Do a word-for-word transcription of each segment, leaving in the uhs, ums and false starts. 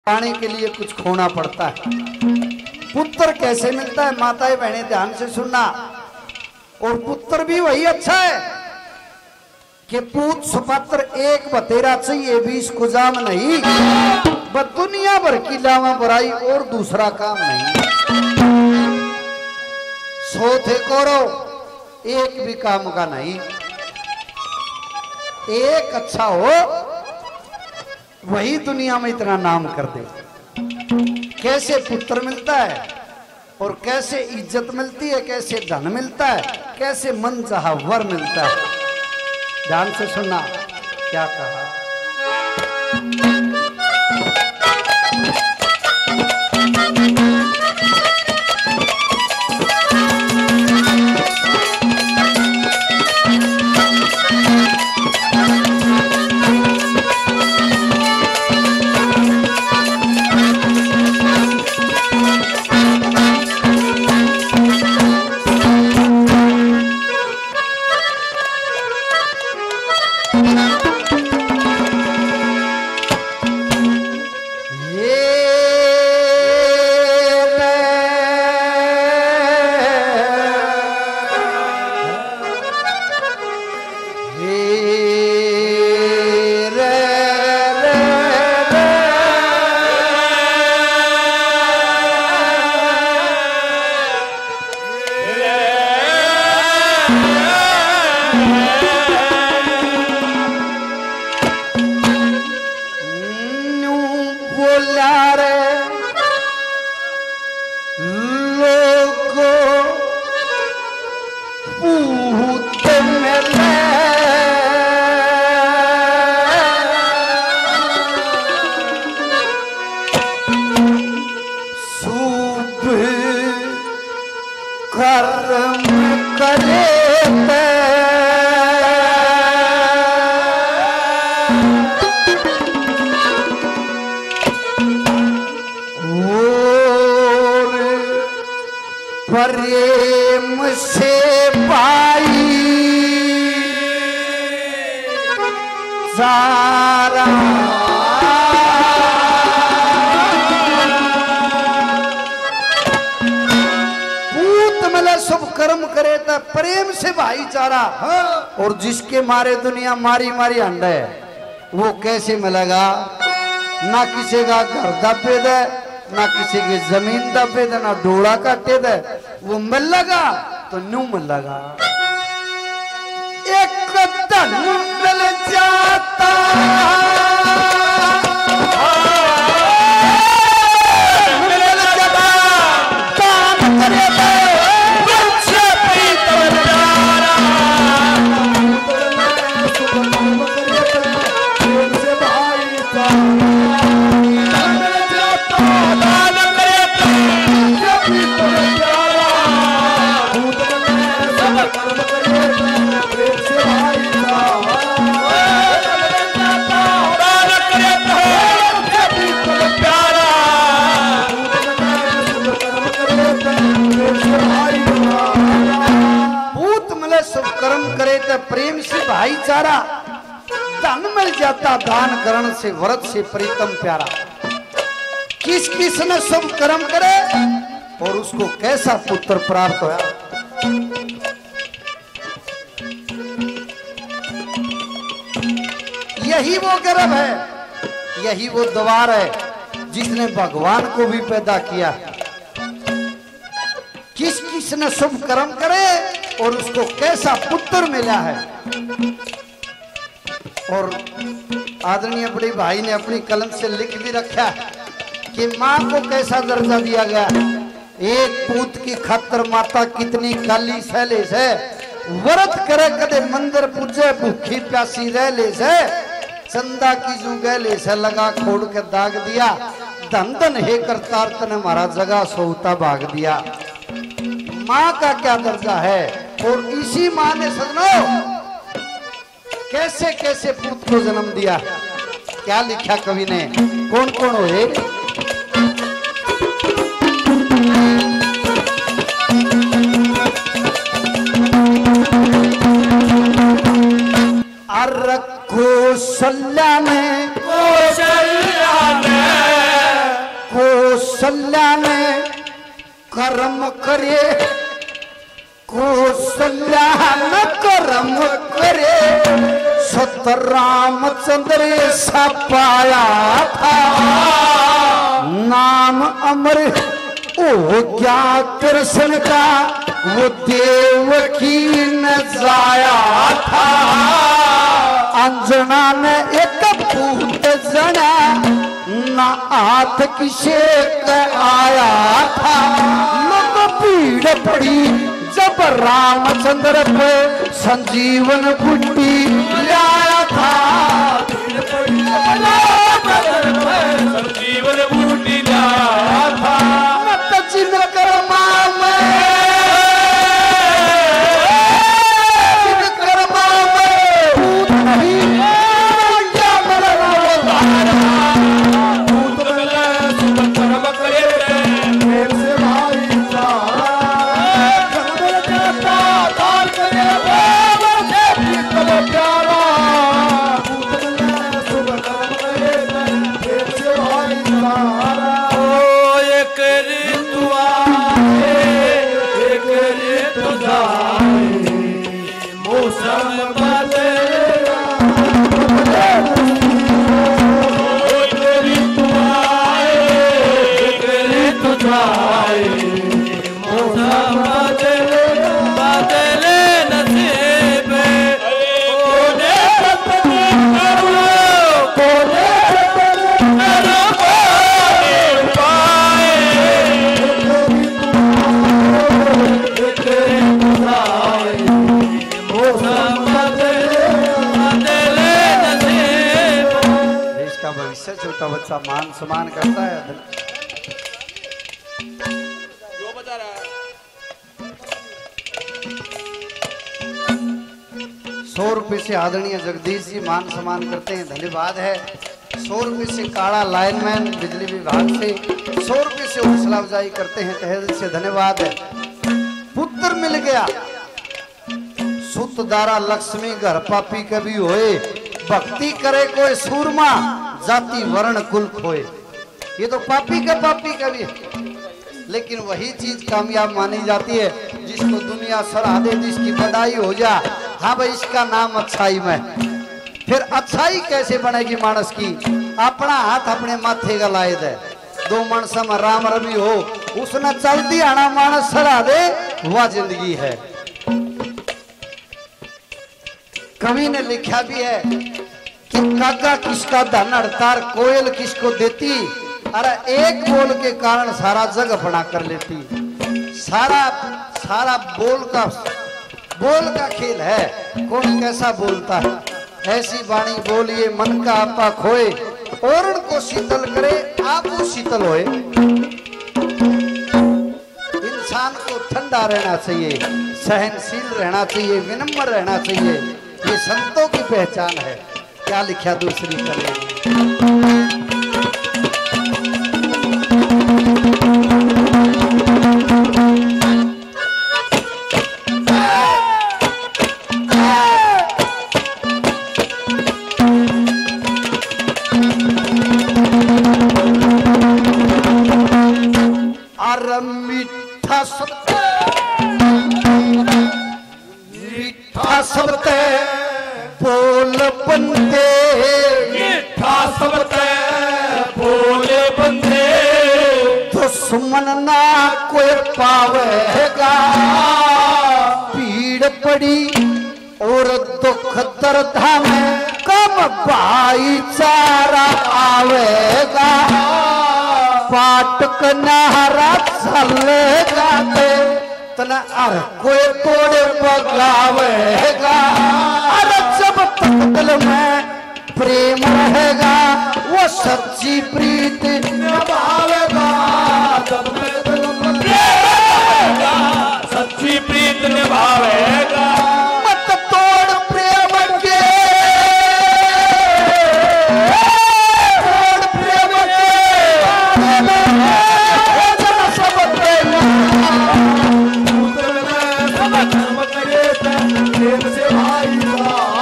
पाने के लिए कुछ खोना पड़ता है। पुत्र कैसे मिलता है? माताएं बहनें ध्यान से सुनना। और पुत्र भी वही अच्छा है कि पूत सुपत्र एक बतेरा चाहिए, बीस को जाम नहीं, बस दुनिया भर की लावा बुराई और दूसरा काम नहीं। सौ थे कौरव, एक भी काम का नहीं। एक अच्छा हो वही दुनिया में इतना नाम कर दे। कैसे पुत्र मिलता है और कैसे इज्जत मिलती है, कैसे धन मिलता है, कैसे मन चाहा वर मिलता है। ध्यान से सुनना क्या कहा। प्रेम से पाई सारा पूत मिले शुभ कर्म करे तो प्रेम से भाईचारा। और जिसके मारे दुनिया मारी मारी अंडा है वो कैसे मिलेगा? ना किसी का घर दबे दे, ना किसी की जमीन दबे दे, ना डोड़ा काटे दे, वो मिल लगा तो न्यू मिल लगा। एक धन मिल जाता मिल जाता काम करे बच्चे प्रीतम प्यारा से भाई का कर्म करे तो प्रेम से भाईचारा। धन मिल जाता दान करण से, व्रत से प्रीतम प्यारा। किस किस ने शुभ कर्म करे और उसको कैसा पुत्र प्राप्त होया। यही वो गर्भ है, यही वो द्वार है जिसने भगवान को भी पैदा किया। किस किस ने शुभ कर्म करे और उसको कैसा पुत्र मिला है। और आदरणीय बड़े भाई ने अपनी कलम से लिख भी रखा है कि माँ को कैसा दर्जा दिया गया। एक पूत की खातर माता कितनी काली सहले से, व्रत करे कदे मंदिर पूजे, भूखी प्यासी रह ले से, चंदा की जू गले से लगा खोड़ के दाग दिया। धन धन हे करतार तने हमारा जगह सोता भाग दिया। माँ का क्या दर्जा है। और इसी माँ ने सजनो कैसे कैसे पुत्र को जन्म दिया। क्या लिखा कवि ने, कौन कौन होए? अर कौशल्या में कौशल्या में कौशल्या ने कर्म करे, कौशल्या न कर्म करे, सत रामचंद्र ऐसा पाया था, नाम अमर ओ क्या कृष्ण का वो देवकी न जाया था। अंजना ने एक पूत जना ना हाथ किसे आया था, न भीड़ पड़ी जब रामचंद्र पे संजीवन बुट्टी लाया था। भीड़ पड़ी रामचंद्र पे संजीवन बुट्टी लाया था। मत चिन्ह कर्मा में चिन्ह कर्मा में भूत नहीं क्या मरना भूत मिले सुख कर्म करे प्रेम से भाई छोटा बच्चा मान सम्मान करता है। जो बता रहा है सौ रुपए से आदरणीय जगदीश जी मान सम्मान करते हैं, धन्यवाद है। सौ रुपए से काड़ा लाइनमैन बिजली विभाग से सौ रुपए से हौसला अफजाई करते हैं, तहे दिल से धन्यवाद है। पुत्र मिल गया सुत दारा लक्ष्मी घर पापी कभी होए, भक्ति करे कोई सूरमा जाति वर्ण कुल खोए। ये तो पापी का पापी का भी है, लेकिन वही चीज कामयाब मानी जाती है जिसको दुनिया सराह दे, जिसकी बड़ाई हो जा। हाँ भाई इसका नाम अच्छाई में। फिर अच्छाई कैसे बनेगी मानस की? अपना हाथ अपने माथे का लाए दे, दो मानस में राम रवि हो, उसने चलती आना मानस सराह दे, वह जिंदगी है। कवि ने लिखा भी है कि काका किसका धन हड़तार कोयल किसको देती, अरे एक बोल के कारण सारा जग अपना कर लेती। सारा सारा बोल का बोल का खेल है, कौन कैसा बोलता है। ऐसी वाणी बोलिए मन का आपा खोए, और को शीतल करे आप वो शीतल होए। इंसान को ठंडा रहना चाहिए, सहनशील रहना चाहिए, विनम्र रहना चाहिए, ये संतों की पहचान है। क्या लिखा दूसरी तरह मीठा सब मीठा सबते बोल बंदे, मीठा सबते बोल बंदे, दुश्मन ना कोई पावेगा। पीड़ पड़ी और दुख दर्द में कम भाईचारा आवेगा। पाटक नहरा चलेगा तना अर कोई तोड़े बगावेगा। अरे जब तक दिल में प्रेम रहेगा वो सच्ची प्रीत निभावेगा। जब तक दिल में प्रेम रहेगा सच्ची प्रीत निभावेगा। मत तोड़ प्रेम के, तोड़ प्रेम के,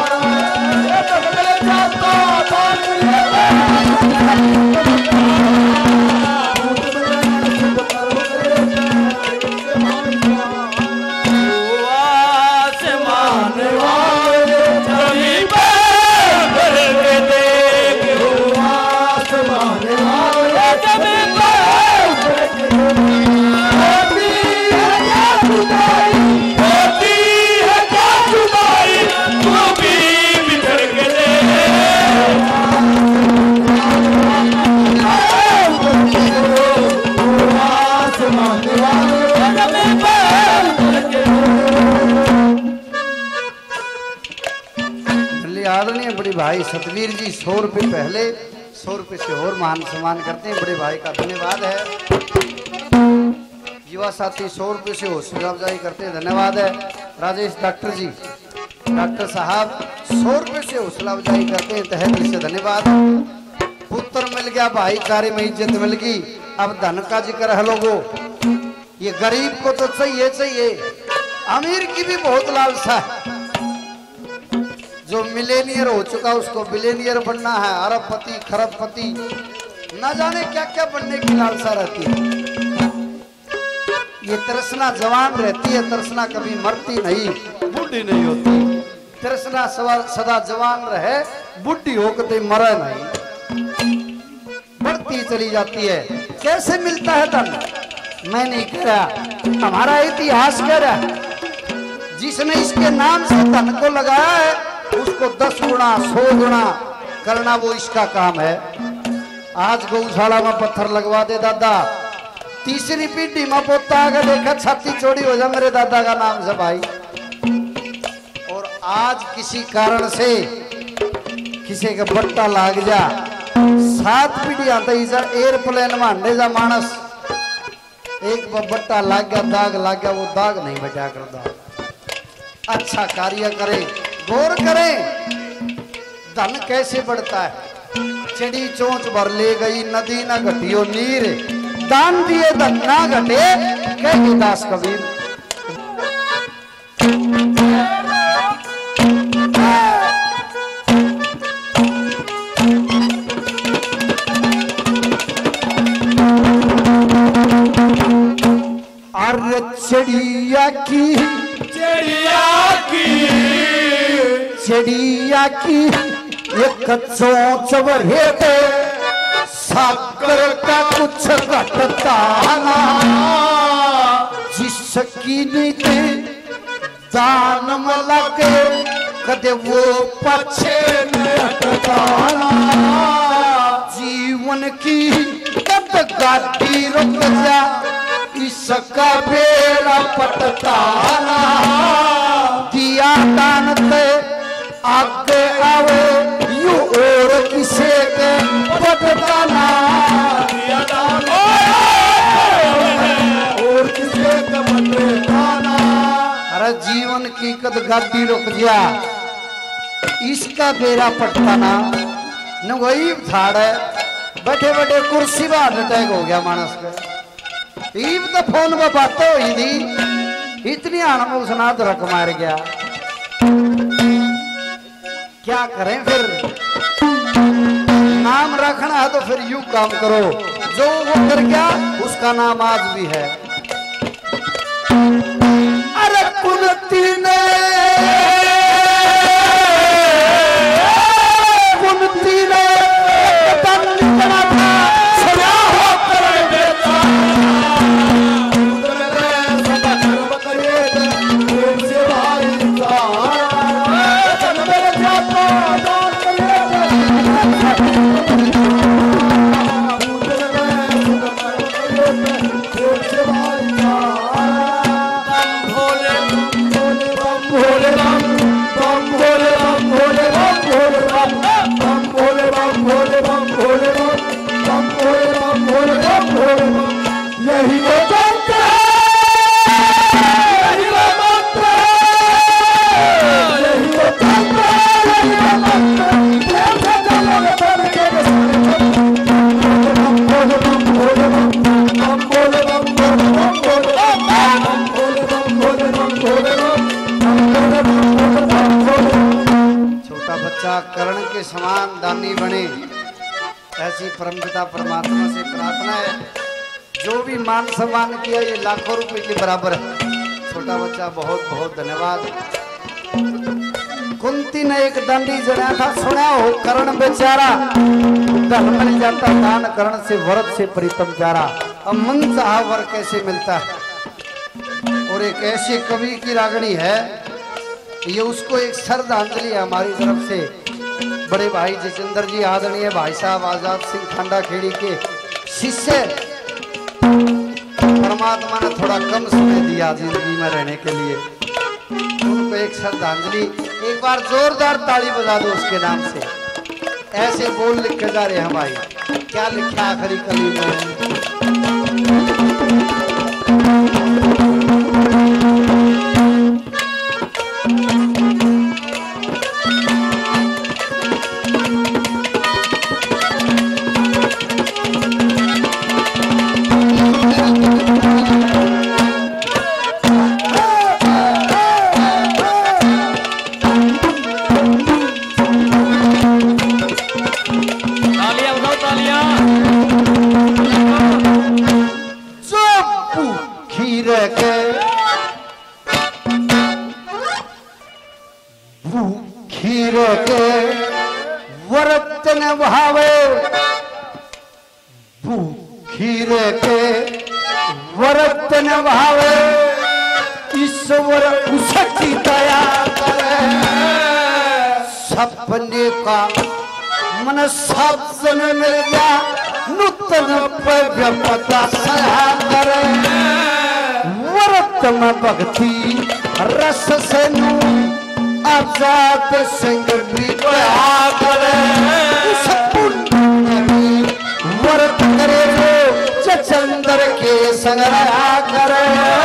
से भाई भाई सतवीर जी सौ रुपये पहले, सौ रुपये से और मान सम्मान करते हैं, बड़े भाई का धन्यवाद है। युवा साथी सौ रुपये से हौसला अफजाई करते हैं, धन्यवाद है। राजेश डॉक्टर जी, डॉक्टर साहब सौ रुपये से हौसला अफजाई करते हैं, तहे दिल से धन्यवाद। पुत्र मिल गया, भाईचारे में इज्जत मिल गई, अब धन का जिक्र है लोगों। ये गरीब को तो चाहिए चाहिए, अमीर की भी बहुत लालसा है। जो मिलेनियर हो चुका उसको बिलेनियर बनना है, अरबपति खरबपति, ना जाने क्या क्या बनने की लालसा रहती है। ये तृष्णा जवान रहती है, तृष्णा कभी मरती नहीं, बूढ़ी नहीं होती। तृष्णा सदा जवान रहे, बुढ़ी होकर मरे नहीं, बढ़ती चली जाती है। कैसे मिलता है धन? मैं नहीं कह रहा, हमारा इतिहास कह रहा है। जिसने इसके नाम से धन को लगाया है उसको दस गुना सौ गुना करना वो इसका काम है। आज गौशाला में पत्थर लगवा दे दादा, तीसरी पीढ़ी में पोता आगे देखा छाती चौड़ी हो जाए मेरे दादा का नाम से भाई। और आज किसी कारण से किसी का बट्टा लाग जा, सात पीढ़ियां एयरप्लेन में अंडे जा मानस, एक बट्टा लाग गया, दाग लाग गया, वो दाग नहीं बचा करता। अच्छा कार्य करें, गौर करें धन कैसे बढ़ता है। चिड़ी चोंच भर ले गई नदी न घटियो नीर, दान दिए धन ना घटे, कहे दास कबीर। अरे चिड़िया की चिड़िया की चिड़िया की एक चोंच भरे थे, साकर का कुछ घटता ना, जिसकी नीति दान में लगे कदे वो पछे न हटता ना। जीवन की कद गाड़ी रुक जा, इसका बेड़ा पटता ना। दिया दान ते आगे आवे यू और किसे के पटता ना। दिया दान और किसे के पटता ना। अरे जीवन की कद गाड़ी रुक जा, इसका बेड़ा पटता ना। न वही झाड़ है, बैठे बैठे कुर्सी में हार्ट अटैक हो गया मानस का। ईब तो फोन में बातें हुई थी, इतनी आनंद उसना रक मार गया। क्या करें फिर, नाम रखना है तो फिर यूं काम करो, जो वो कर गया उसका नाम आज भी है। अरे कुंती ने कुंती ने बना था, सजा होकर देता यही वो मंत्र है, यही वो मंत्र है, यही वो मंत्र है, यही वो मंत्र है। प्रेम से चलो बन के बम बोले बम बोले बम बोले बम बोले बम बोले बम बोले बम बोले बम बोले बम बोले। छोटा बच्चा कर्ण के समान दानी बने, ऐसी परमपिता परमात्मा से प्रार्थना है। जो भी मान सम्मान किया ये लाखों रुपए के बराबर है। छोटा बच्चा बहुत बहुत धन्यवाद। कुंती ने एक दंडी जड़ा था, सुना हो कर्ण बेचारा, धन मिल जाता दान कर्ण से, वरद से प्रीतम चारा। अब मन चाहा वर कैसे मिलता है। और एक ऐसे कवि की रागनी है, ये उसको एक श्रद्धांजलि है हमारी तरफ से। बड़े भाई जितेंद्र जी, आदरणीय भाई साहब आजाद सिंह खांडा खेड़ी के शिष्य, परमात्मा ने थोड़ा कम समय दिया जिंदगी में रहने के लिए, उनको एक श्रद्धांजलि। एक बार जोरदार ताली बजा दो उसके नाम से। ऐसे बोल लिख के जा रहे हैं भाई। क्या लिखा आखिरी कली में? खीरे के व्रत न भावे, खीरे के व्रत न भावे, ईश्वर उसकी दया करे। सपने का मन सपन मिल जा, नूतन पे पता सहा करे। व्रत में भक्ति रस से नू आजाद संग भी करे। व्रत करे जो चंद्र के संग रहा करे।